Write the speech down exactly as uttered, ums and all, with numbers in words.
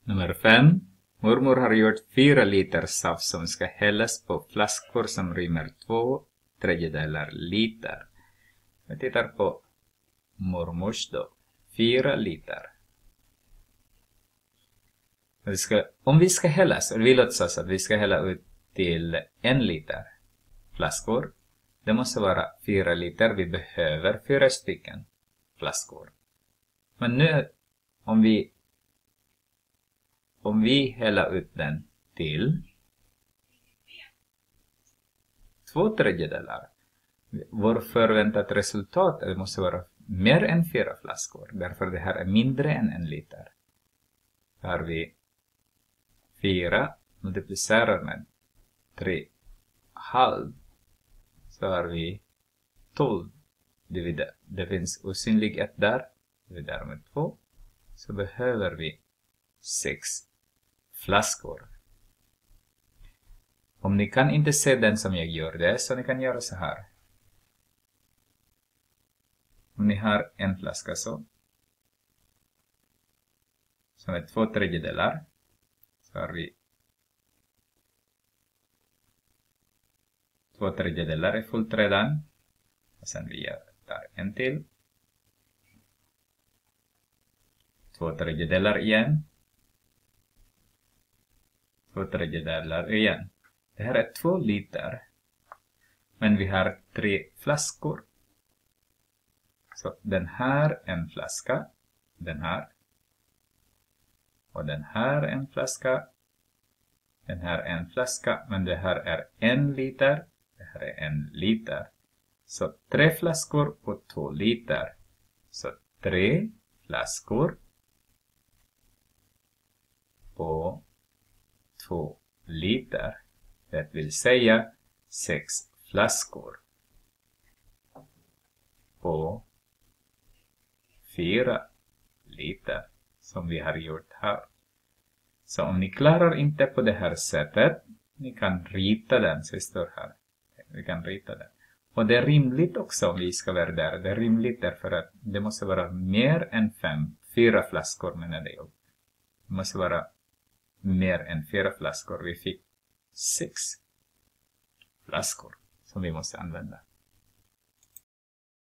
Nummer fem. Mormor har gjort fyra liter saft som ska hällas på flaskor som rymmer två tredjedelar liter. Vi tittar på mormors då. Fyra liter. Vi ska, om vi ska hälla, så vi låtsas att vi ska hälla ut till en liter flaskor. Det måste vara fyra liter. Vi behöver fyra stycken flaskor. Men nu om vi om vi häller ut den till två tredjedelar. Vår förväntat resultat det måste vara mer än fyra flaskor. Därför det här är mindre än en liter. Då har vi fyra multiplicerar med tre halv. Så har vi tolv dividerar. Det finns osynlig ett där. Dividerar med två. Så behöver vi sex flaskor. Om ni kan inte se den som jag gör det, så ni kan göra så här. Om ni har en flaska så. Som är två tredjedelar. Så har vi två tredjedelar är fullt redan. Och sen vi tar en till. Två tredjedelar igen. Två tredjedelar igen. Det här är två liter. Men vi har tre flaskor. Så den här en flaska. Den här. Och den här en flaska. Den här en flaska. Men det här är en liter. Det här är en liter. Så tre flaskor på två liter. Så tre flaskor på två liter. Det vill säga sex flaskor på fyra liter som vi har gjort här. Så om ni klarar inte på det här sättet, ni kan rita den, så det står här. Vi kan rita den. Och det är rimligt också om vi ska värdera. Det är rimligt därför att det måste vara mer än fem, fyra flaskor menar jag. Det måste vara mer än fyra flaskor. Vi fick sex flaskor som vi måste använda.